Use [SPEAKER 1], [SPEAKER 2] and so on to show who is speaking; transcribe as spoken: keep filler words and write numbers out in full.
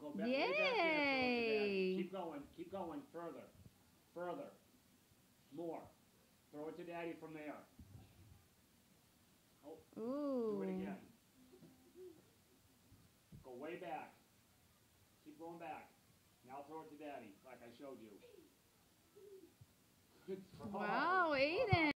[SPEAKER 1] Go back, way back there, throw it to Daddy.
[SPEAKER 2] Yay!
[SPEAKER 1] Keep going, keep going, further, further, more. Throw it to Daddy from there. Oh,
[SPEAKER 2] Ooh.
[SPEAKER 1] do it again. Go way back. Keep going back. Now throw it to Daddy, like I showed you. Good throw.
[SPEAKER 2] Wow, Aiden.